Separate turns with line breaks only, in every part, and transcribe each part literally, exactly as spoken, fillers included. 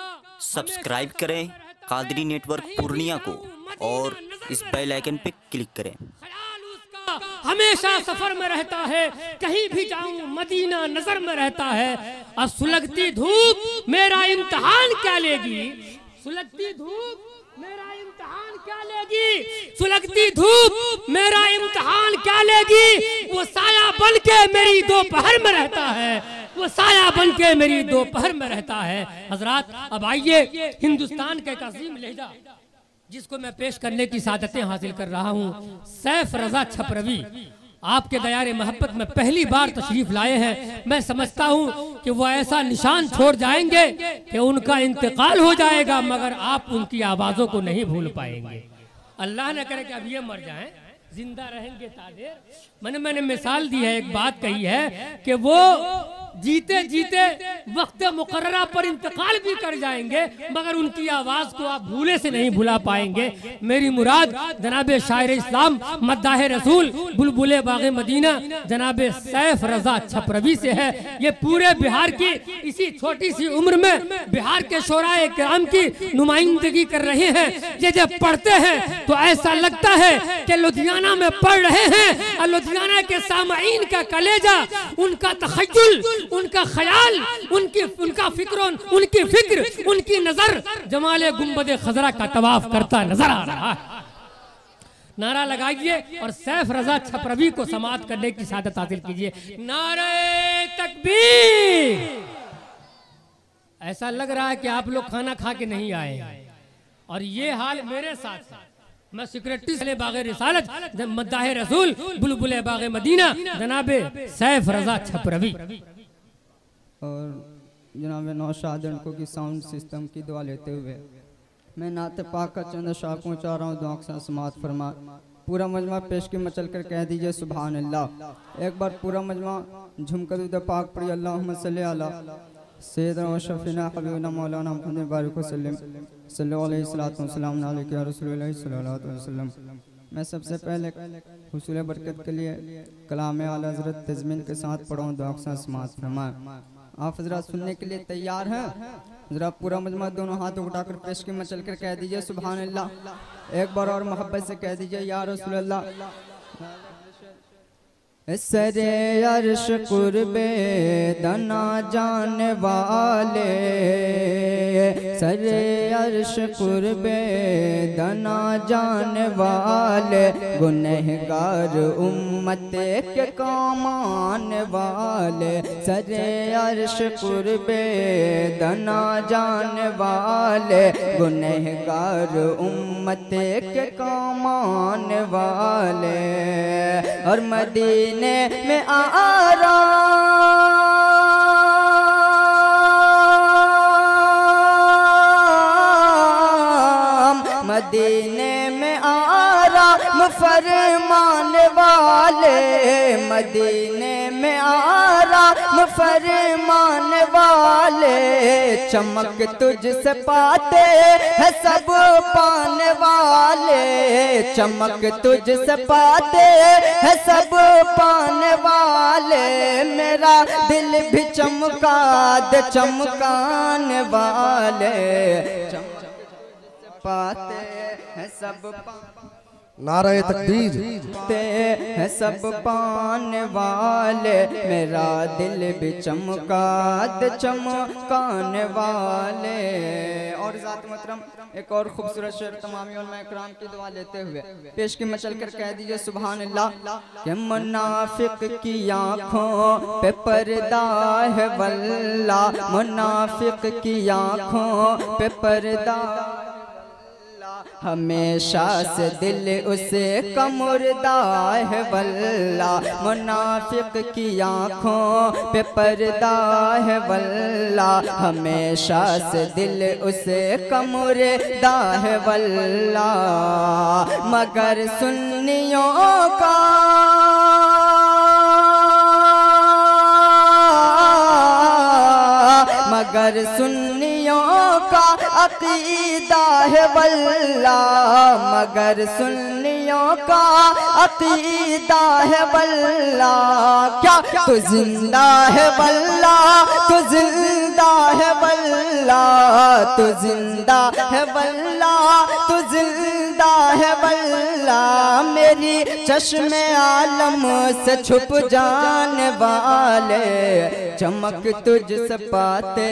Subscribe करें Qadri network Purnia को और इस बेल आइकन पे क्लिक करें।
हमेशा सफर में रहता है, कहीं भी जाऊं मदीना नजर में रहता है। और सुलगती धूप मेरा इम्तिहान क्या लेगी, सुलगती धूप मेरा इम्तिहान क्या लेगी, सुलगती धूप मेरा इम्तिहान क्या लेगी। वो साया बन के मेरी दोपहर में रहता है, वो साया बन के मेरी दोपहर में रहता है। हजरात, अब आइए हिंदुस्तान के एक अजीम लहजा जिसको मैं पेश करने की सादतें हासिल कर रहा हूँ, सैफ रजा छपरवी आपके दयारे मोहब्बत में पहली बार तशरीफ लाए हैं। मैं समझता हूँ कि वो ऐसा निशान छोड़ जाएंगे कि उनका इंतकाल हो जाएगा, मगर आप उनकी आवाज़ों को नहीं भूल पाएंगे। अल्लाह न करे कि अब ये मर जाएं, जिंदा रहेंगे तादेर। मैंने मैंने मिसाल दी है, एक बात कही है कि वो जीते जीते वक्त मुकर्ररा पर इंतकाल भी कर जाएंगे, मगर उनकी आवाज को आप भूले से नहीं भुला पाएंगे। मेरी मुराद जनाबे शायर इस्लाम मद्दाह रसूल बुलबुले बागे मदीना जनाबे सैफ रजा छपरवी से है। ये पूरे बिहार की इसी छोटी सी उम्र में बिहार के शोराए किराम की नुमाइंदगी कर रहे हैं। ये जब पढ़ते हैं तो ऐसा लगता है कि लुधियाना में पढ़ रहे हैं और लुधियाना के सामाईन का कलेजा, उनका तखय्युल, उनका ख्याल, उनकी उनका फिक्र, उनकी फिक्र, उनकी नजर जमाले गुंबदे खजरा का तवाफ करता नजर आ रहा है। नारा लगाइए और सैफ रजा छपरवी को समाअत करने की सादत हासिल कीजिए। नारे तकबीर। ऐसा लग रहा है कि आप लोग खाना खा के नहीं आए और ये हाल मेरे साथ है। मैं सिक्रेटरी से बागे रिसालत मद्दाह रसूल बुलबुले बागे मदीना जनाबे सैफ रजा छपरवी
और जनाब नौशाद उनको की साउंड सिस्टम की दुआ लेते हुए मैं नाते पाक का चंद शाह पहुँचा रहा हूँ। दुआ के साथ समाअत फरमा। पूरा मजमा पेश के मचल कर कह दीजिए सुभान अल्लाह। एक बार पूरा मजमा झुमकर उद पाक पढ़ी अल्लाहुम्मा सल्ली अला सय्यदना व शफीना हबीबना मौलाना मुहम्मद बारिक वसल्लम सल्लल्लाहु अलैहि वसल्लम अलैहि या रसूलुल्लाह सल्लल्लाहु अलैहि वसल्लम। मैं सबसे पहले हुसूल बरकत के लिए कलाम आला हज़रत तज़मीन के साथ पढ़ूँ। दुआ के साथ समाअत फरमाएं। आप हजरात सुनने के लिए तैयार हैं? जरा पूरा मजमा दोनों हाथ उठाकर पेश के मचल कर कह दीजिए सुभान अल्लाह। एक बार और मोहब्बत से कह दीजिए या रसूल अल्लाह। सरे अर्श कुर्बे दना जाने वाले, सरे अर्श कुर्बे दना जाने वाले, गुनहगार उम्मत के काम आने वाले। सरे अर्श कुर्बे दना जाने वाले, गुनहगार उम्मत के काम आने वाले। और मदीने में आराम मदीने में आराम फरमाने वाले, मदीने में आराम फरमाने वाले। चमक तुझसे पाते हैं सब पाने वाले, चमक तुझसे पाते हैं सब पाने वाले। मेरा दिल भी चमका दे चमकाने वाले, पाते हैं सब
नारे तकबीर
है सब पाने वाले। मेरा दिल भी चमका दे चमकाने वाले। और ज़ात मोहतरम एक और खूबसूरत शेर तमामी उलमा इकराम की दुआ लेते हुए पेश की मचल कर कह दीजिए सुभान अल्लाह। कि मुनाफिक की आँखों पे पर्दा है वल्ला, मुनाफिक की आँखों पे पर्दा, हमेशा से दिल उसे कमुर्दा है वल्ला। मुनाफिक की आँखों पे पर्दा है वल्ला, हमेशा से दिल उसे कमुर्दा है वल्ला। मगर सुन्नियों का मगर सुन्नियों का अकीदा है वल्ला, मगर सुन्नियों का अकीदा है वल्ला। क्या तू जिंदा है वल्ला, तू जिंदा है वल्ला, तू जिंदा है वल्ला, तू जिंदा है वल्ला। मेरी चश्मे आलम से छुप जाने वाले, चमक तुझसे पाते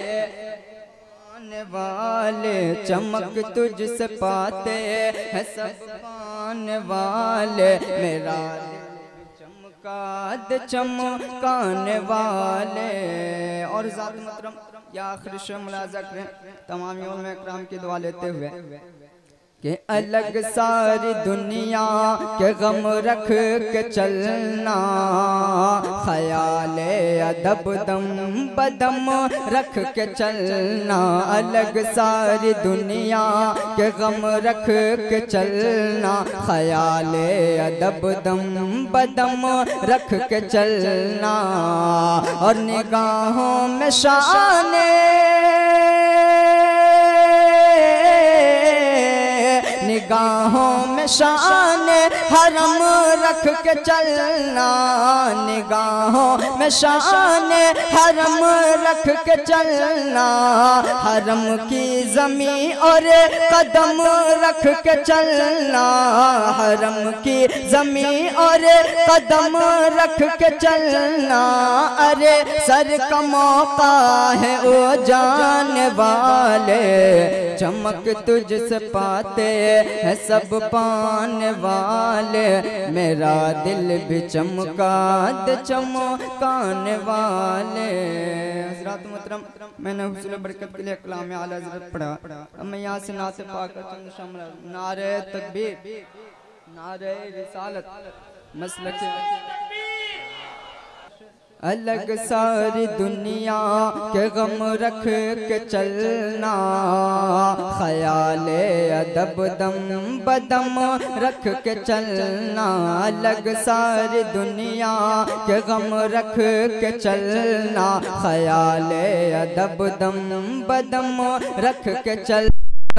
वाले, चमक तुझसे पाते हैं सब पाने वाले। मेरा चमकाद चमकाने वाले। और ज़ात मोहतरम या आखिरी शेर मुलाज़ा करें तमाम उलमा इकराम की दुआ लेते हुए कि अलग सारी दुनिया के गम रख के चलना, ख्याल अदब दम बदम रख के चलना। अलग सारी दुनिया के गम रख के चलना, ख्याल अदब दम बदम रख के चलना। और निगाहों में शाने निगाहों में शान हरम रख के चलना, निगाहों में शान हरम रख के चलना। हरम की ज़मीं और कदम रख के चलना, हरम की ज़मीं और कदम रख के चलना। अरे सर का मौका है ओ जाने वाले, चमक तुझसे पाते है सब पाने वाले। मेरा दिल भी चमकाद चमकाने वाले। हज़रात मोहतरम मैंने हुस्न बरकत के लिए कलाम आला हज़रत पढ़ा। अब मैं यहाँ से नाते पाक चंद शामिल, नारे तकबीर, नारे रिसालत, मसलक अलग सारी दुनिया के गम रख के चलना, ख्याल अदब दम बदम रख के चलना। अलग सारी दुनिया के गम रख के चलना, ख्याल अदब दम बदम रख के चलना।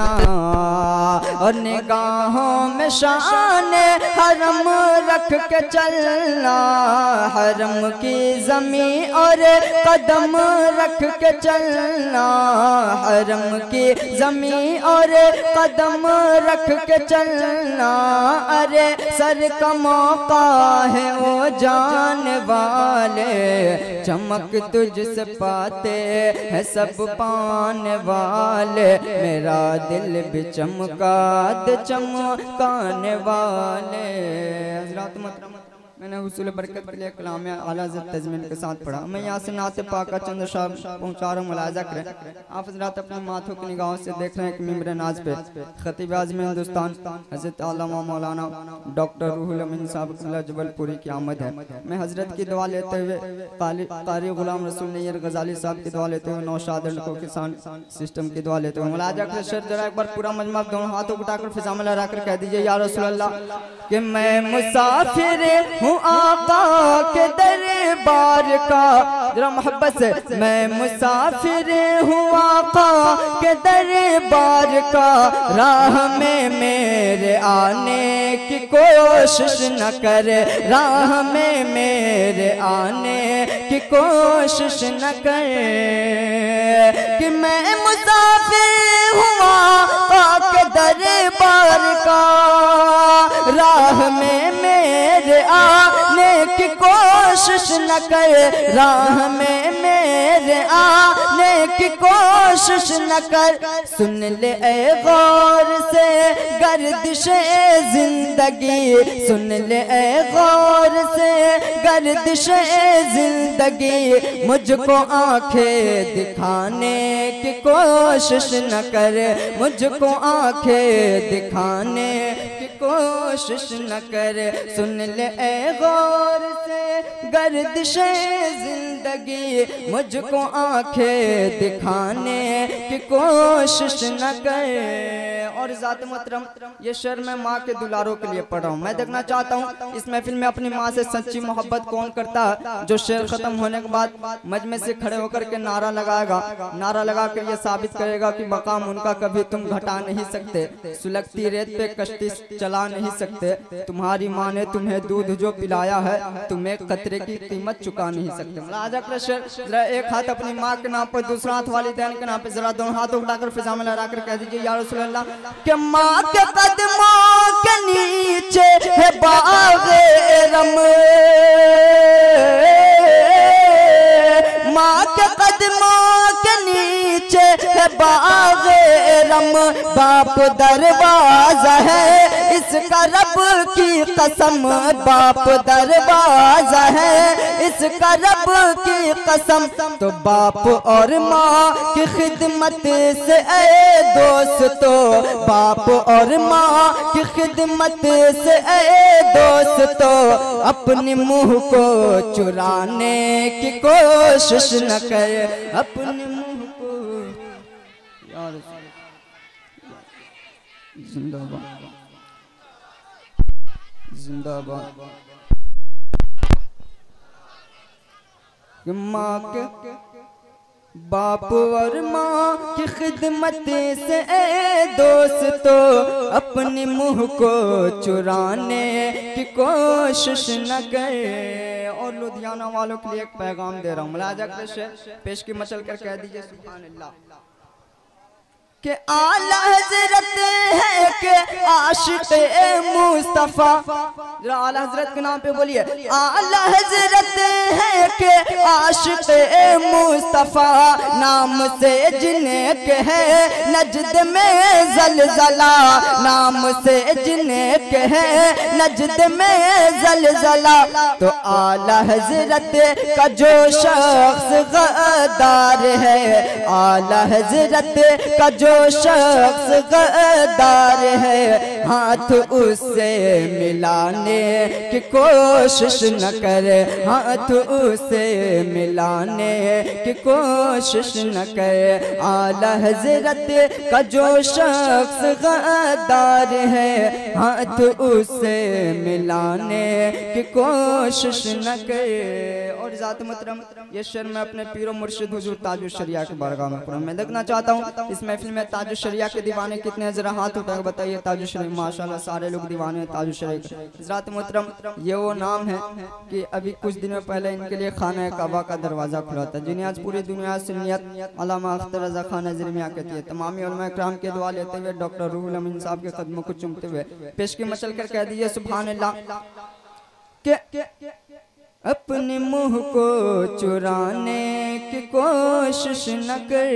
और निगाहों में शान हरम रख के चलना, हरम की ज़मीं और कदम रख के चलना। हरम की ज़मीं और कदम रख के चलना। अरे सर का मौका है वो जाने वाले, चमक तुझसे पाते हैं सब पाने वाले। मेरा दिल भी चमकाद चमकाने वाले। हज़रात मोहतरम मैंने हुसूल बरकत के लिए कलाम आला हज़रत तज़मीन के साथ पढ़ा। मैं यहाँ से नाते पाका चंद शाह पहुँचा रहा हूँ, मुलाज़ा करें। आप हज़रात अपने माथों की निगाहों से देख रहे हैं कि मिंबर नाज पे खतीब आज़म हिंदुस्तान हज़रत आल्लामा मौलाना डॉक्टर रूहुल अमीन साहब जबलपुरी की आमद है। मैं हज़रत की दुआ लेते हुए कारी गुलाम रसूल नैयर गज़ाली साहब की दुआ लेते हुए नौशाद को किसान सिस्टम की दुआ लेते हुए मुलाज़ा करें। शेर जरा एक बार पूरा मजमा दोनों हाथों उठाकर फिज़ा में लहरा कर कह दीजिए या रसूल अल्लाह कि मैं मुसाफिर हूँ आका के दरबार का। जरा मोहब्बत से, मैं मुसाफिर हूँ आका के दरबार का। राह में मेरे आने की कोशिश न करे, राह में मेरे आने की कोशिश न करे। कि मैं मुसाफिर हूँ आका के दरबार का, राह में मेरे आने की कोशिश न करे, राह में मेरे आने की कोशिश न कर। सुन ले ए गौर से गर्दिशे जिंदगी, सुन ले ए गौर से गर्दिशे जिंदगी। मुझको आंखें दिखाने की कोशिश न करे, मुझको आंखें दिखाने की की कोशिश न कर। सुन ले ए गौर से गर्दिशे जिंदगी, मुझको आंखें दिखाने की कोशिश न कर। और ज़ात मोहतरम ये शेर मैं माँ के दुलारों के लिए पढ़ रहा हूँ। मैं देखना चाहता हूँ इस महफिल में अपनी माँ से सच्ची मोहब्बत कौन करता है, जो शेर खत्म होने के बाद मजमे से खड़े होकर के नारा लगाएगा, नारा लगा कर ये साबित करेगा कि मकाम उनका कभी तुम घटा नहीं सकते, सुलगती रेत पे कश्ती चला नहीं सकते। तुम्हारी माँ ने तुम्हें दूध जो पिलाया है, तुम एक कतरे की कीमत चुका नहीं सकते। राजा का शेर, जरा एक हाथ अपनी माँ के नाम पर, दूसरा हाथ वालिदैन के नाम पे, जरा दोनों हाथ उठाकर फिजा में लहरा कर कह दीजिए या रसूल अल्लाह कि माँ के कदमों के नीचे है बाग़े रम, माँ के कदमों के नीचे है बाग़े रम। बाप दरवाजा है इसका रब की कसम, बाप दरवाजा है इसका रब की कसम। तो बाप और माँ की खिदमत से ए दोस्तों, बाप और माँ की खिदमत से ए दोस्तों, अपने मुंह को चुराने की कोशिश न कर, अपने मुंह को। यार जिंदाबाद जिंदाबाद। माँ के बाप और माँ की खिदमत से ए दोस्तों, अपने मुंह को चुराने की कोशिश न करे। और लुधियाना वालों के लिए एक पैगाम दे रहा हूँ, मुलाजा पेश की मचल कर कह दीजिए सुभान अल्लाह के आला हजरत है के आशिक मुस्तफा। जरा आला हजरत के नाम पे बोलिए, आला हजरत है के आशिक मुस्तफा, नाम से जिन्हें के है नजद में जलजला, नाम से जिन्हें के है नजद में जलजला। तो आला हजरत का जो शख्स गद्दार है, आला हजरत का जो शख्स गद्दार है, हाथ उससे मिलाने की कोशिश न करे, हाथ उससे मिलाने की कोशिश न करे। आला हजरत का जो शख्स गद्दार है, हाथ उससे मिलाने की कोशिश न करे। और ज़ात मोहतरम ये शेर मैं अपने पीरो मुर्शिद हुजूर ताजुश शरिया के बारगाह में पढ़ा। मैं देखना चाहता हूँ इस महफिल में ताजुश शरिया के दीवाने कितने, जरा हाथ उठाकर बताइए। ताजुश शरिया माशाल्लाह सारे लोग दीवाने हैं ताजुश शरिया। ज़ात मोहतरम ये वो नाम है कि अभी कुछ दिनों पहले इनके लिए खाना काबा का दरवाज़ा खुला था, जिन्हें आज पूरी दुनिया सुन्नियत अल्लामा अख्तर रज़ा खान नज़रिया कहती है। तमामी उलमा इकराम के दुआ लेते हुए डॉक्टर रूहुल अमीन साहब के कदमों को चूमते हुए पेश की मचल कर कह दीजिए सुभान अल्लाह के अपने मुंह को चुराने की कोशिश न कर।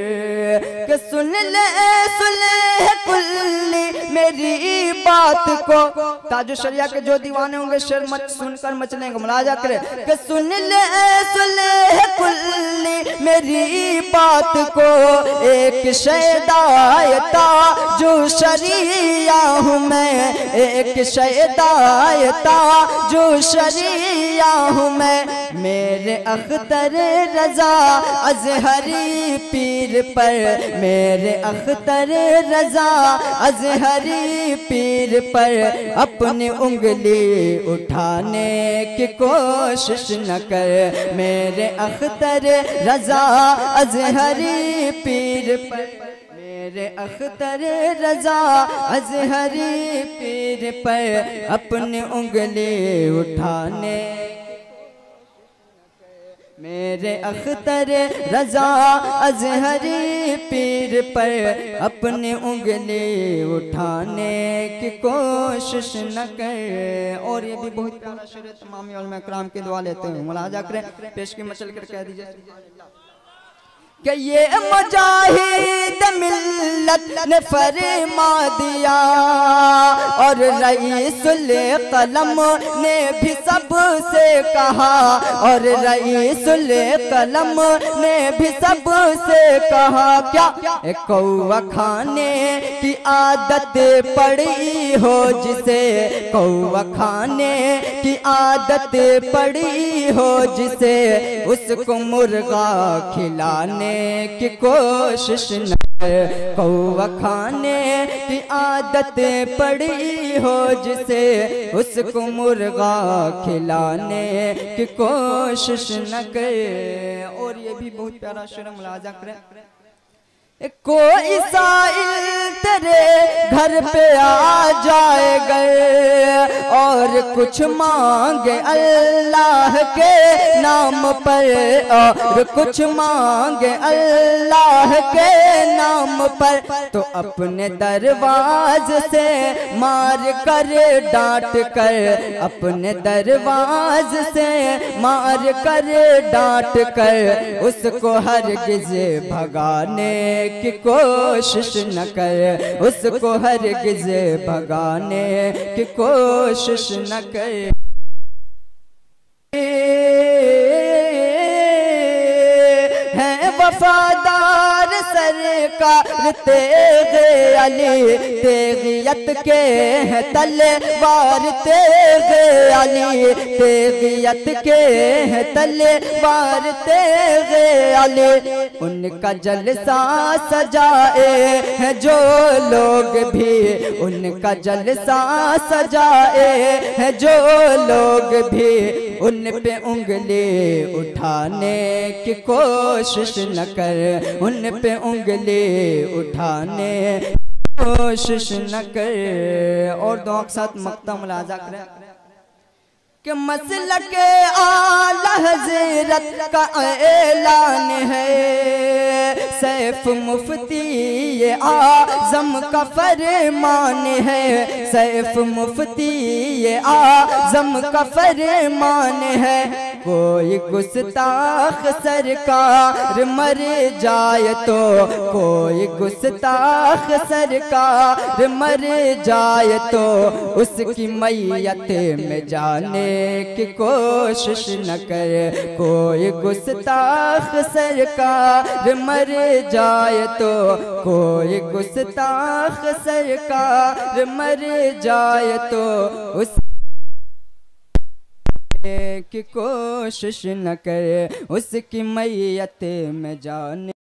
कि सुन ले सुन ले कुल्ली मेरी बात को। ताजो शरिया के जो दीवाने होंगे शेर मत सुनकर मचलेंगे, मुलाजा करे कि सुन ले सुन ले कुल्ली मेरी बात को। एक शैदायता जो शरिया हूँ मैं, एक शैदायता जो शरिया हूँ मैं। मेरे अख्तर रजा अजहरी पीर पर, मेरे अख्तर रजा अजहरी पीर पर अपनी उंगली उठाने की कोशिश न कर। मेरे अख्तर रजा अजहरी पीर पर, मेरे अख्तर रजा अजहरी पीर पर अपनी उंगली उठाने। मेरे अख्तर रजा अजहरी पीर पर अपनी उंगली उठाने की कोशिश न कर। और ये भी बहुत प्यारा शेर है, तमाम उलमा इकराम की दुआ लेते हैं, मुलाजा करें पेश की मचल कर कह दीजिए कि ये मुजाहिद मिल्लत मिल्लत ने फरमा दिया और रईसुल कलम ने भी सबसे कहा और रईसुल कलम ने भी सबसे कहा क्या कौवा खाने की आदत पड़ी हो जिसे कौवा खाने की आदत पड़ी हो जिसे उसको मुर्गा खिलाने की कोशिश न कर। कौवा खाने की आदत पड़ी हो जिसे उसको मुर्गा खिलाने की कोशिश न करे। और ये भी बहुत प्यारा शेर मुलाजा करें। कोई साइल तेरे घर पे आ जाएगा और कुछ मांगे अल्लाह के नाम पर और कुछ मांगे अल्लाह के नाम पर तो अपने दरवाजे से मार कर डांट कर अपने दरवाजे से मार कर डांट कर उसको हरगिज़ भगाने की कोशिश न कर उसको हरगिज़ भगाने की कोशिश न कर। हैं वफादार सरकार तेगे अली तेगियत के हैं तलवार तेगे अली तेगियत के हैं तलवार तेगे अली। उनका जलसा सजाए हैं जो लोग भी उनका जलसा सजाए हैं जो लोग भी उन पे उंगली उठाने की कोशिश न कर उन पे उंगली उठाने कोशिश न कर। और दुआ के साथ मक्ता मुलाजा करें कि मसलक आला हज़रत का ऐलान है सैफ मुफ्ती ये आज़म का फरमान है सैफ मुफ्ती ये आज़म का फरमान है। कोई गुस्ताख सरकार मर जाए तो कोई गुस्ताख सरकार मर जाए तो उसकी मैयत में जाने की कोशिश न कर। कोई गुस्ताख सरकार मर जाए तो कोई गुस्ताख सरकार मर जाए तो उस की कोशिश न करे उसकी मैयत में जाने